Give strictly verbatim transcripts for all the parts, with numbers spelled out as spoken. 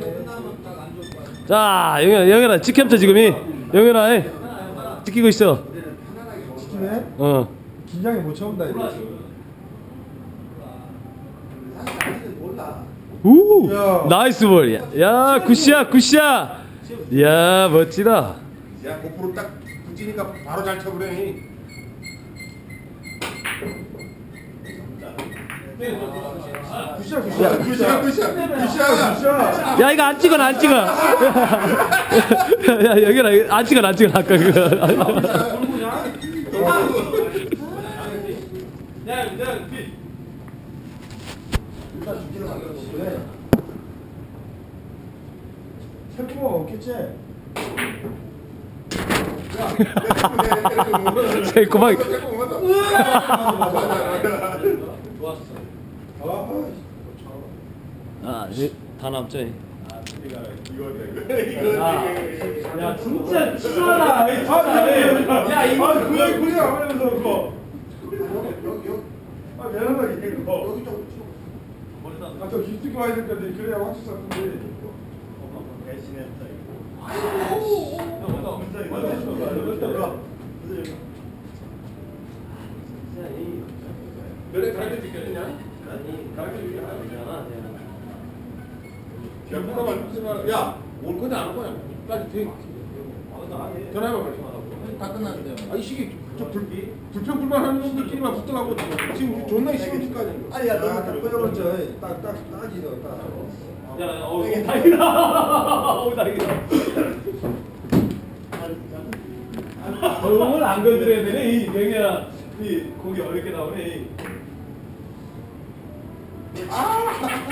자, 영현아, 영현아, 지켰죠 지금이? 영현아, 에? 지키고 있어. 지키네? 어. 긴장이 못 참는다 이거. 우, 야. 나이스 볼. 야, 야, 굿샷, 굿샷. 야, 멋지다. 야, 고프로 딱 붙이니까 바로 잘 쳐버려. 굿샷 굿샷 굿샷, 굿샷, 굿샷, 굿샷. 야, 이거 안 찍어, 안 찍어. 야, 영현아, 안 찍어, 안 찍어, 아까 그거. 일단 주기를 만들었는데 셀프가 없겠지? 새콤하게. 아, 다 남죠. 야, 진짜 치사하다. 야, 이거 그래 그래 안 하면서 그거. 아 미안하다 이게 그거. 아저 깊게 와야 될 건데 그래야 확실히 잡는데. 배신했다 이거. 아이고. 너네 가르쳐 주겠냐? 아니, 가르쳐 주지 않아. 야, 물어봐 주지 야, 올 거냐 안 올 거냐? 빨리 돼. 전화해봐 빨리. 다 끝났는데요. 아, 이 시기 저 불, 불평불만하는 놈들끼리만 붙어가고 지금 존나 이 시기니까. 아니 야 너가 딱 꺼져버렸죠. 딱딱 딱이 너 딱. 야, 어, 다행이다. 어, 다행이다. 저걸 안 건드려야 되네. 이 명예야, 이 고기 어렵게 나오네. 아!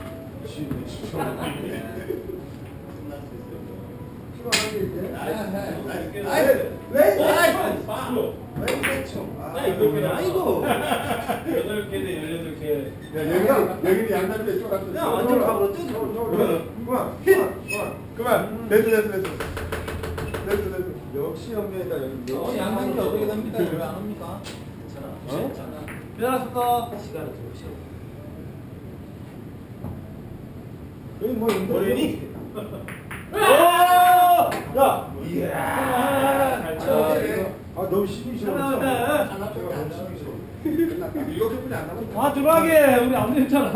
아이고. 여덟 개 대 열여덟 개. 야, 여기 여기 양날대 쫄았어. 야, 완전 가버렸죠? 그만 그만 그만. 됐어, 됐어, 됐어. 됐어, 됐어. 역시 형님이다 여기. 어, 양반이 어떻게 됩니까? 왜 안 옵니까? 괜찮아. 괜찮아. 변화할까? 시간을 좀 쉬어. 여기 뭐 버리니? 야! 이야. 잘 쳐. 아 너무 시기 싫어. 하나, 제가 너무 시기 싫어. 이렇게 뿐이 안 남았어. 다 들어가게. 우리 안 됐잖아.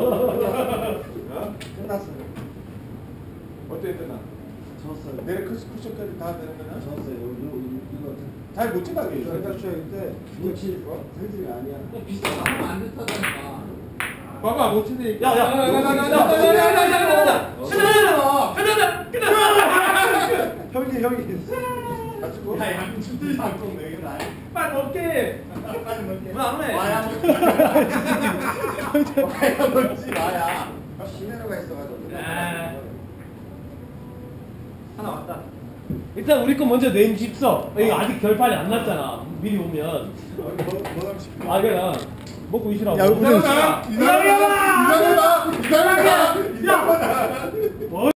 끝났어. 어때 했나? 졌어요. 내일 쿠션 쿠션까지 다 되는 거냐? 졌어요. 이거 이거 잘 못 찍어가게. 저희가 추억인데 이거 칠 생질이 아니야. 비슷하면 안 됐다니까. 봐봐 못 치네. 야, 야, 야, 야, 야, 야, 야, 야, 야, 야, 형이 형이. 다 찍고. 야, 양 준들이 안 떴네. 이거 나야. 빨리 먹게. 빨리 먹게. 왜안 오네? 마야 먹지. 마야 먹지 마야. 시내로가 있어가지고. 하나 왔다. 일단 우리 거 먼저 네임 집서. 이거 아직 결판이 안 났잖아. 미리 오면. 아, 그래. 먹고 있으라고. 야, 우리 이상하다. 이상하다. 이상하다. 이상하다. 이상하다.